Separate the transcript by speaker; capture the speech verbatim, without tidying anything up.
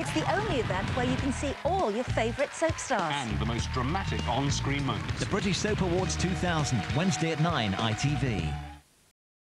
Speaker 1: It's the only event where you can see all your favourite soap stars.
Speaker 2: And the most dramatic on-screen moments.
Speaker 3: The British Soap Awards two thousand, Wednesday at nine, I T V.